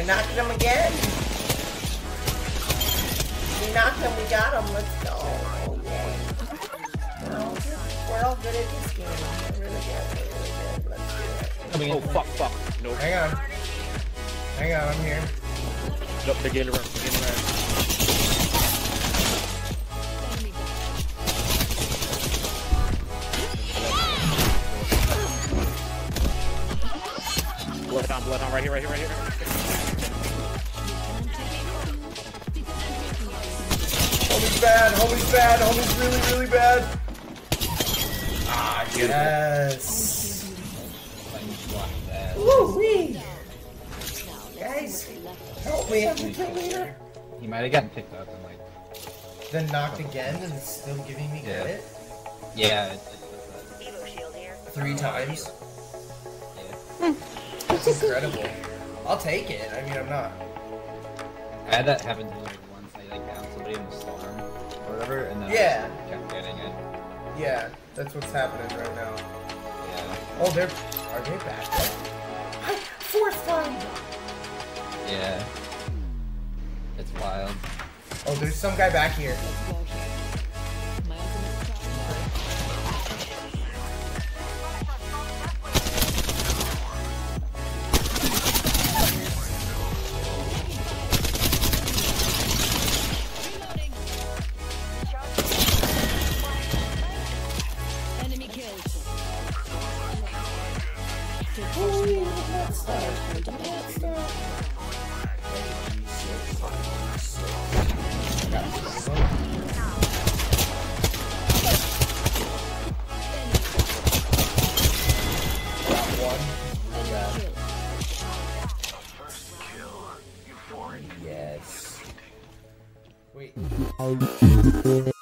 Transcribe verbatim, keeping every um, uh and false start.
knocked him again. We knocked him, we got him. Let's go. Oh, yeah. No, we're all good at this game. We're really good. We're really good. Let's do it. Oh, fuck, fuck. Nope. Hang on. Hang on, I'm here. Nope, they're getting around. They're getting around. Blood on, blood on, right here, right here, right here. Homie's bad, homie's bad, homie's really, really bad. Ah, yes. Woo-wee. Guys, help me, I'm the kill leader. He might have gotten picked up and like... Then knocked again and it's still giving me Yeah. credit? Yeah, it, it, Three times? yeah. That's incredible. I'll take it. I mean, I'm not. I had that happen to me like once. I like found somebody in the storm or whatever, and then Yeah. I just kept getting it. Yeah, that's what's happening right now. Yeah. Oh, they're... Are they back there? Fourth time! Yeah. It's wild. Oh, there's some guy back here. Enemy killed. Holy, let's start. Let's start. Got one. Yes. Wait.